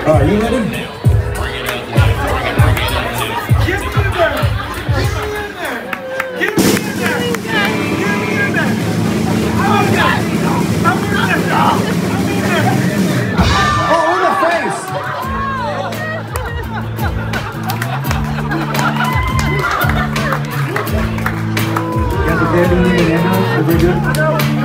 All right, you ready? Get me in there! Get me in there! Get me in there! I'm in there! I'm in there! Oh, in the face! You got the baby in the ambulance? Is it good?